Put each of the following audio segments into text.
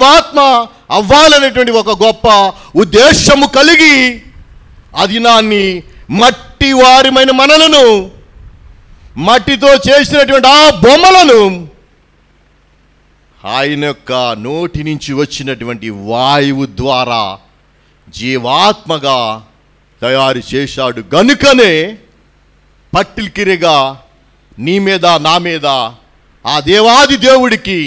జీవాత్మ అవ్వాలనేటువంటి ఒక గొప్ప ఉద్దేశము కలిగి ఆ దినాన్ని మట్టి వారిమైన మనలను, మట్టితో చేసినటువంటి ఆ బొమ్మలను ఆయన యొక్క నోటి నుంచి వచ్చినటువంటి వాయువు ద్వారా జీవాత్మగా తయారు చేశాడు. గనుకనే పట్టిల్కిరిగా నీ మీద నా మీద ఆ దేవాది దేవుడికి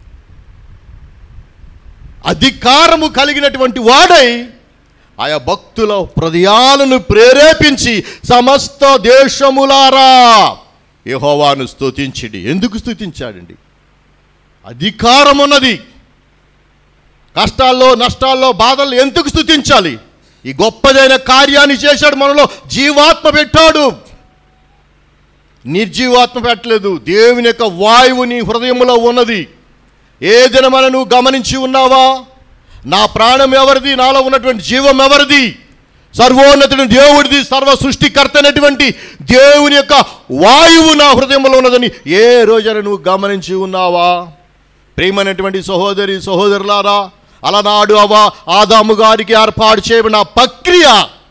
అధికారము కలిగినటువంటి వాడై ఆయా భక్తుల హృదయాలను ప్రేరేపించి సమస్త దేశములారా యెహోవాను స్తుతించిడి. ఎందుకు స్తుతించాడండి? అధికారం ఉన్నది. కష్టాల్లో, నష్టాల్లో, బాధల్లో ఎందుకు స్తుతించాలి? ఈ గొప్పదైన కార్యాన్ని చేశాడు. మనలో జీవాత్మ పెట్టాడు, నిర్జీవాత్మ పెట్టలేదు. దేవుని యొక్క వాయువు నీ హృదయంలో ఉన్నది. ఏ దినమన నువ్వు గమనించి ఉన్నావా? నా ప్రాణం ఎవరిది? నాలో ఉన్నటువంటి జీవం ఎవరిది? సర్వోన్నతుడు దేవుడిది. సర్వ సృష్టికర్త అయినటువంటి దేవుని యొక్క వాయువు నా హృదయంలో ఉన్నదని ఏ రోజైనా నువ్వు గమనించి ఉన్నావా? ప్రియమైనటువంటి సహోదరి సహోదరులారా, అలనాడు ఆదాము గారికి ఏర్పాటు చేయబడిన ప్రక్రియ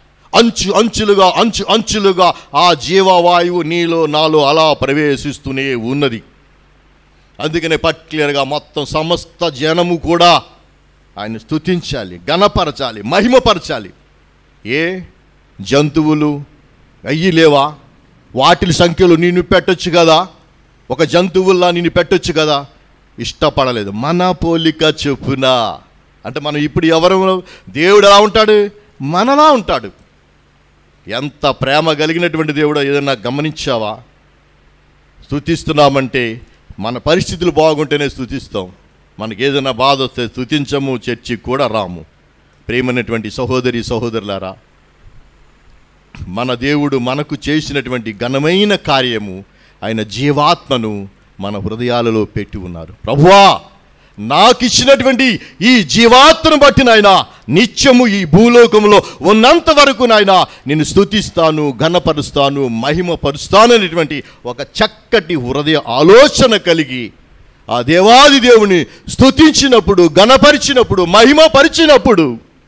అంచులుగా ఆ జీవవాయువు నీలో నాలో అలా ప్రవేశిస్తూనే ఉన్నది. అందుకనే పర్టిక్యులర్గా మొత్తం సమస్త జనము కూడా ఆయన స్తుతించాలి, ఘనపరచాలి, మహిమపరచాలి. ఏ జంతువులు అయ్యి లేవా? వాటి సంఖ్యలో నిన్ను పెట్టొచ్చు కదా, ఒక జంతువుల్లా నిన్ను పెట్టొచ్చు కదా. ఇష్టపడలేదు. మన పోలిక చొప్పున అంటే మనం ఇప్పుడు ఎవరు? దేవుడు ఎలా ఉంటాడు? మనలా ఉంటాడు. ఎంత ప్రేమ కలిగినటువంటి దేవుడో ఏదన్నా గమనించావా? స్తుతిస్తున్నామంటే మన పరిస్థితులు బాగుంటేనే స్తుతిస్తాం. మనకి ఏదైనా బాధ వస్తే స్తుతించము, చర్చికి కూడా రాము. ప్రేమైనటువంటి సహోదరి సహోదరులారా, మన దేవుడు మనకు చేసినటువంటి ఘనమైన కార్యము, ఆయన జీవాత్మను మన హృదయాలలో పెట్టి ఉన్నారు. ప్రభువా, నాకు ఇచ్చినటువంటి ఈ జీవాత్మను బట్టి నాయన నిత్యము ఈ భూలోకంలో ఉన్నంత వరకు నాయన నేను స్తుతిస్తాను, ఘనపరుస్తాను, మహిమపరుస్తాను అనేటువంటి ఒక చక్కటి హృదయ ఆలోచన కలిగి ఆ దేవాది దేవుని స్తుతించినప్పుడు, ఘనపరిచినప్పుడు, మహిమపరిచినప్పుడు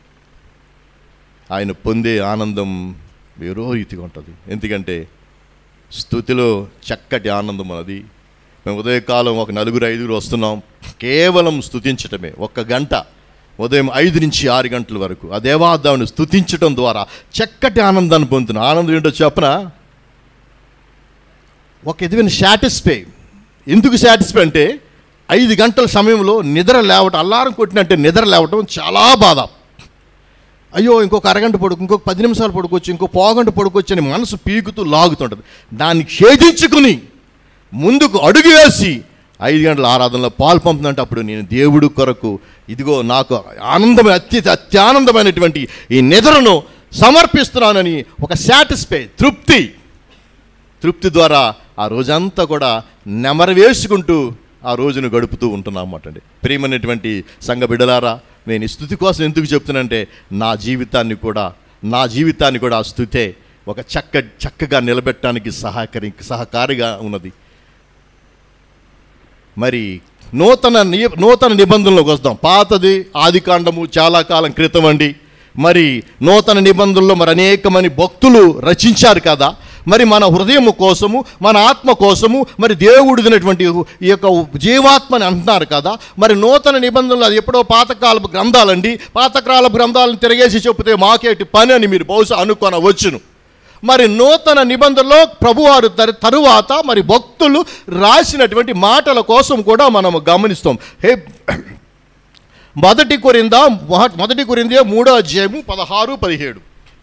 ఆయన పొందే ఆనందం వేరో రీతిగా ఉంటుంది. ఎందుకంటే స్తుతిలో చక్కటి ఆనందం అది. మేము ఉదయకాలం ఒక 4-5 వస్తున్నాం, కేవలం స్తుతించటమే. 1 గంట ఉదయం 5 నుంచి 6 గంటల వరకు ఆ దేవాదేవుని స్తుతించటం ద్వారా చక్కటి ఆనందాన్ని పొందుతున్నాం. ఆనందం ఏంటో చెప్పనా? ఒక విధమైన సాటిస్ఫై. ఎందుకు సాటిస్ఫై అంటే 5 గంటల సమయంలో నిద్ర లేవటం, అల్లారం కొట్టినట్టే నిద్ర లేవటం చాలా బాధ. అయ్యో ఇంకొక అరగంట పడుకు, ఇంకొక 10 నిమిషాలు పడుకోవచ్చు, ఇంకో పావుగంట పడుకోవచ్చు అని మనసు పీకుతూ లాగుతుంటుంది. దాన్ని ఛేదించుకుని ముందుకు అడుగు వేసి 5 గంటల ఆరాధనలో పాలు పంపుతుందంటే అప్పుడు నేను దేవుడు కొరకు ఇదిగో నాకు ఆనందమైన అత్యానందమైనటువంటి ఈ నిద్రను సమర్పిస్తున్నానని ఒక సాటిస్ఫై, తృప్తి ద్వారా ఆ రోజంతా కూడా నెమరు వేసుకుంటూ ఆ రోజును గడుపుతూ ఉంటున్నాం అన్నమాట అండి. ప్రియమైనటువంటి సంఘ బిడ్డలారా, నేను ఈ స్తుతి కోసం ఎందుకు చెప్తున్నానంటే నా జీవితాన్ని కూడా ఆ స్తుతే ఒక చక్కగా నిలబెట్టడానికి సహకారిగా ఉన్నది. మరి నూతన నిబంధనలోకి వస్తాం. పాతది ఆదికాండము చాలా కాలం క్రితం అండి. మరి నూతన నిబంధనలో మరి అనేకమంది భక్తులు రచించారు కదా. మరి మన హృదయం కోసము, మన ఆత్మ కోసము మరి దేవుడినటువంటి ఈ యొక్క జీవాత్మని అంటున్నారు కదా. మరి నూతన నిబంధనలు అది ఎప్పుడో పాతకాలపు గ్రంథాలండి. పాతకాలపు గ్రంథాలను తిరగేసి చెప్తే మాకేటి పని అని మీరు బహుశా అనుకొనవచ్చును. మరి నూతన నిబంధనలో ప్రభువారు తరువాత మరి భక్తులు రాసినటువంటి మాటల కోసం కూడా మనము గమనిస్తాం. మొదటి కొరింథీ 3వ అధ్యాయము 16-17.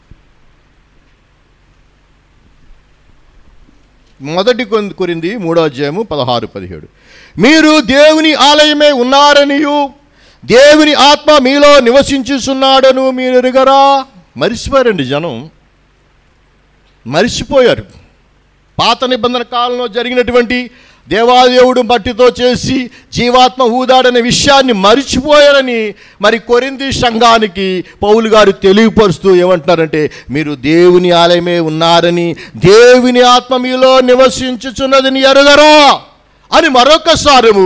మొదటి కొరింథీ 3వ అధ్యాయము 16-17. మీరు దేవుని ఆలయమే ఉన్నారనియు దేవుని ఆత్మ మీలో నివసించుచున్నాడను మీరు ఎరుగరా? మరిచిపోయారండి జనం, మరిచిపోయారు. పాత నిబంధన కాలంలో జరిగినటువంటి దేవాదేవుడు మట్టితో చేసి జీవాత్మ ఊదాడనే విషయాన్ని మరిచిపోయారని మరి కొరింథీ సంఘానికి పౌలు గారు తెలియపరుస్తూ ఏమంటున్నారంటే, మీరు దేవుని ఆలయమే ఉన్నారని దేవుని ఆత్మ మీలో నివసించుచున్నదని ఎరుగరా అని మరొకసారి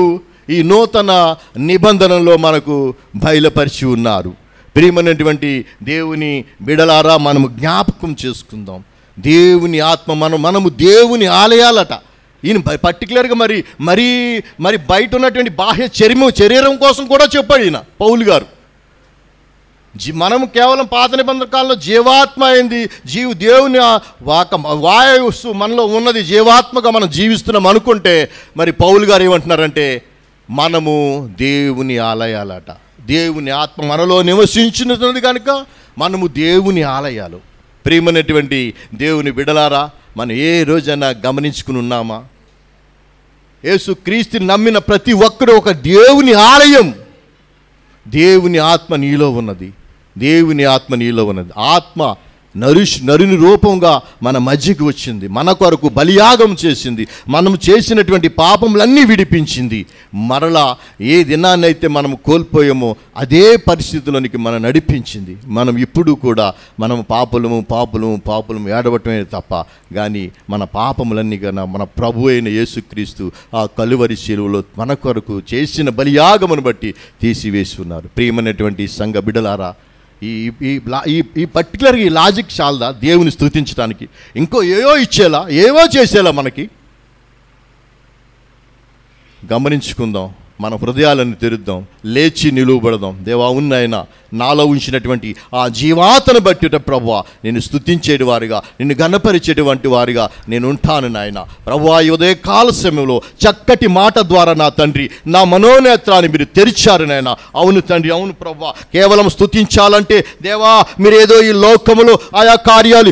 ఈ నూతన నిబంధనలో మనకు బయలుపరిచి ఉన్నారు. ప్రియమైనటువంటి దేవుని బిడలారా, మనము జ్ఞాపకం చేసుకుందాం. దేవుని ఆత్మ మనము దేవుని ఆలయాలట. ఈయన పర్టికులర్గా మరి బయట ఉన్నటువంటి బాహ్య శరీరం కోసం కూడా చెప్పాడు ఈయన పౌలు గారు. మనము కేవలం పాత నిబంధన కాలంలో జీవాత్మ అయింది, దేవుని వాయుస్సు మనలో ఉన్నది, జీవాత్మగా మనం జీవిస్తున్నాం అనుకుంటే, మరి పౌలు గారు ఏమంటున్నారంటే మనము దేవుని ఆలయాలట. దేవుని ఆత్మ మనలో నివసించున్నది కనుక మనము దేవుని ఆలయాలు. ప్రియమైనటువంటి దేవుని బిడలారా, మనం ఏ రోజైనా గమనించుకుని ఉన్నామా? యేసుక్రీస్తుని నమ్మిన ప్రతి ఒక్కరు ఒక దేవుని ఆలయం. దేవుని ఆత్మ నీలో ఉన్నది. దేవుని ఆత్మ నీలో ఉన్నది. ఆత్మ నరుని రూపంగా మన మధ్యకి వచ్చింది, మన కొరకు బలియాగం చేసింది, మనం చేసినటువంటి పాపములన్నీ విడిపించింది. మరలా ఏ దినాన్నైతే మనం కోల్పోయామో అదే పరిస్థితుల్లోనికి మనం నడిపించింది. మనం ఇప్పుడు కూడా మనం పాపులము ఏడవటమే తప్ప కానీ మన పాపములన్నీ కన్నా మన ప్రభు అయిన యేసుక్రీస్తు ఆ కలువరి శిలువలో మన కొరకు చేసిన బలియాగమును బట్టి తీసివేసి ఉన్నారు. ప్రియమైనటువంటి సంఘ బిడ్డలారా, ఈ పర్టికులర్గా ఈ లాజిక్ చాలదా దేవుని స్తుతించడానికి? ఇంకో ఏవో చేసేలా మనకి గమనించుకుందాం. మన హృదయాలను తెరుద్దాం, లేచి నిలువబడదాం. దేవా, ఉన్నాయన నాలో ఉంచినటువంటి ఆ జీవాతను బట్టి ప్రభువా నేను స్తుతించేటి వారిగా, నిన్ను గణపరిచేటువంటి వారిగా నేను ఉంటాను నాయన. ప్రభువా, ఈ ఉదయ కాల సమయంలో చక్కటి మాట ద్వారా నా తండ్రి నా మనోనేత్రాన్ని మీరు తెరిచారు నాయన. అవును తండ్రి, అవును ప్రభువా, కేవలం స్తుతించాలంటే దేవా మీరు ఏదో ఈ లోకములో ఆయా కార్యాలు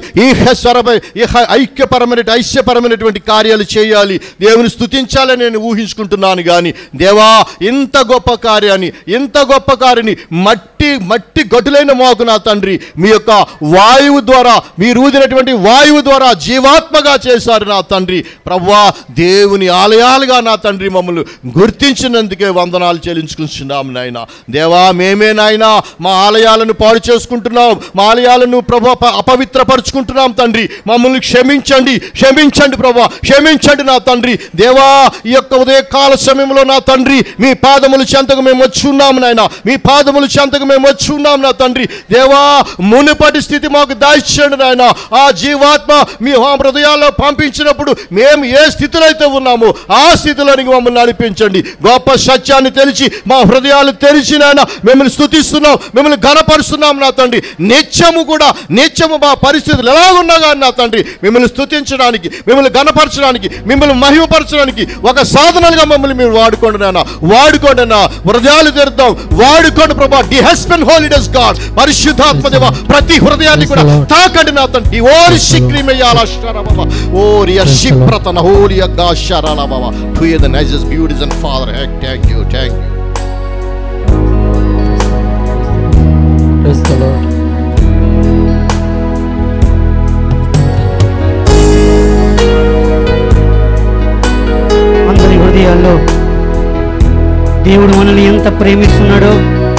ఐక్యపరమైనటువంటి కార్యాలు చేయాలి, దేవుని స్తుతించాలని నేను ఊహించుకుంటున్నాను. కానీ దేవా, ఇంత గొప్ప కార్యాన్ని మట్టి గటులైన మాకు నా తండ్రి మీ యొక్క వాయువు ద్వారా, మీరు ఊదినటువంటి వాయువు ద్వారా జీవాత్మగా చేశారు నా తండ్రి. ప్రభువా, దేవుని ఆలయాలుగా నా తండ్రి మమ్మల్ని గుర్తించినందుకే వందనాలు చెల్లించుకుంటున్నాం నాయన. దేవా, మేమే నాయన మా ఆలయాలను పాడు చేసుకుంటున్నాం, మా ఆలయాలను ప్రభు అపవిత్రపరుచుకుంటున్నాం తండ్రి. మమ్మల్ని క్షమించండి ప్రభువా, క్షమించండి నా తండ్రి. దేవా, ఈ యొక్క ఉదయకాల సమయంలో నా తండ్రి మీ పాదముల చెంతకు మేము వచ్చి ఉన్నాము నాయన, మీ పాదముల చెంతకు మేము వచ్చి ఉన్నాం నా తండ్రి. దేవా, మునుపటి స్థితి మాకు దాయిచ్చండి నాయన. ఆ జీవాత్మ మీ హృదయాల్లో పంపించినప్పుడు మేము ఏ స్థితిలో అయితే ఉన్నామో ఆ స్థితిలోనికి మమ్మల్ని నడిపించండి. గొప్ప సత్యాన్ని తెలిసి మా హృదయాలు తెరిచి నాయన మిమ్మల్ని స్తుతిస్తున్నాం, మిమ్మల్ని ఘనపరుస్తున్నాం నా తండ్రి. నిత్యము మా పరిస్థితులు ఎలా ఉన్నా కానీ నా తండ్రి మిమ్మల్ని స్తుతించడానికి, మిమ్మల్ని ఘనపరచడానికి, మిమ్మల్ని మహిమపరచడానికి ఒక సాధనాలుగా మమ్మల్ని మీరు వాడుకోండి నాయన. హృదయాలు తెరుద్దాం, వాడుకోండి ప్రభా. ది హస్బెండ్ హోలీడెస్ గాడ్, పరిశుద్ధాత్మ దేవ ప్రతి హృదయాన్ని కూడా తాకండి నా తండ్రి. ఓరి శిక్రిమయాల శరబవ ఓరి శిప్రతన హోలియ గాశరలబవ టు ద నైజెస్ beauties and father. Thank you. Praise the Lord. అందరి హృదయాల్లో దేవుడు మనల్ని ఎంత ప్రేమిస్తున్నాడో